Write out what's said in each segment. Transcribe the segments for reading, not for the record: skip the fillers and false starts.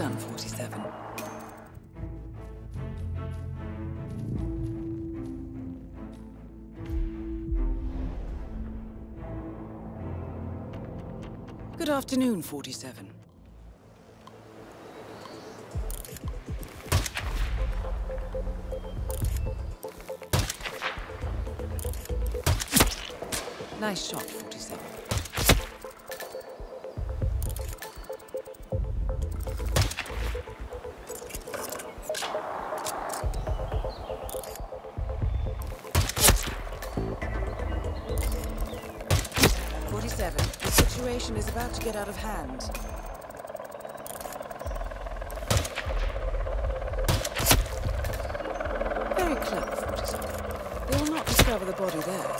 done, 47. Good afternoon, 47. Nice shot, 47. The situation is about to get out of hand. Very clever, 47. They will not discover the body there.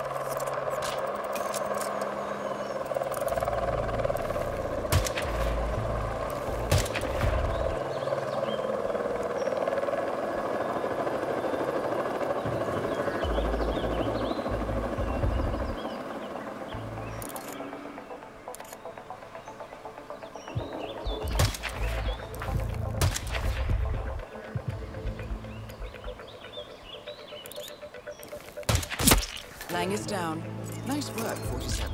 Lang is down. Nice work, 47.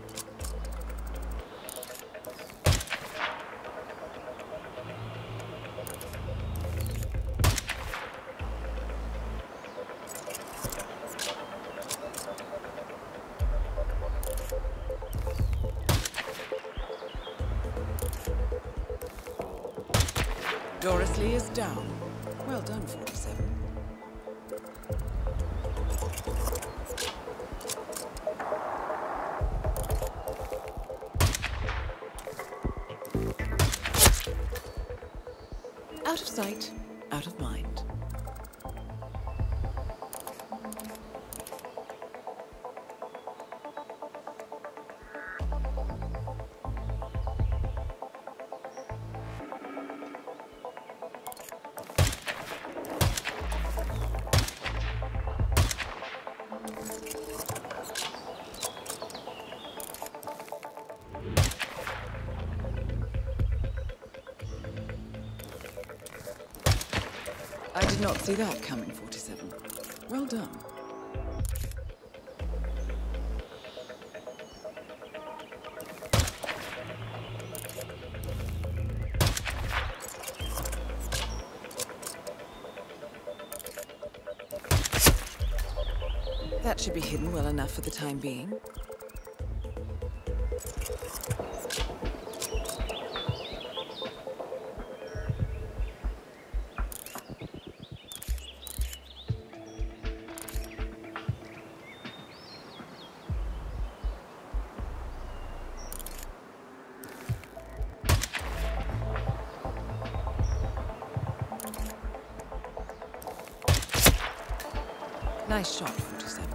Doris Lee is down. Well done, 47. Out of sight, out of mind. I did not see that coming, 47. Well done. That should be hidden well enough for the time being. Nice shot, 47.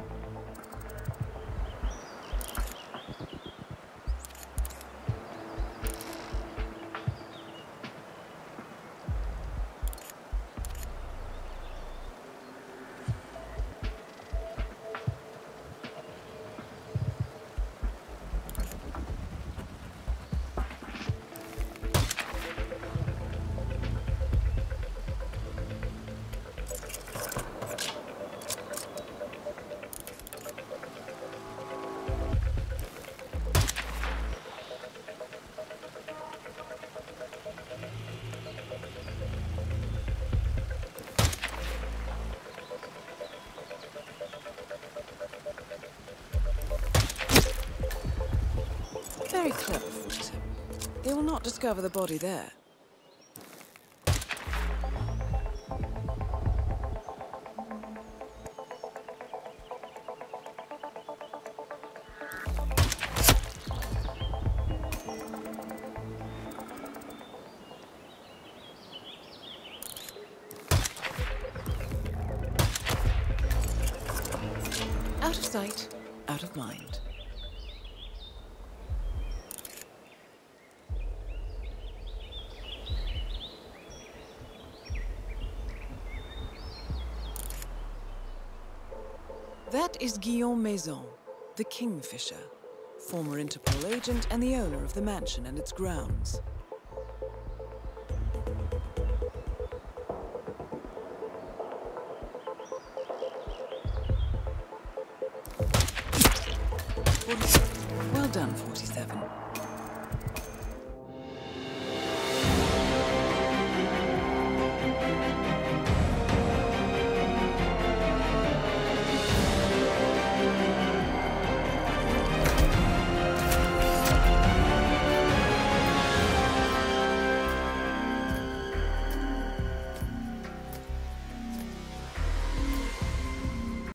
Very clever, 47. They will not discover the body there. Out of sight, out of mind. That is Guillaume Maison, the Kingfisher, former Interpol agent and the owner of the mansion and its grounds. 40... Well done, 47.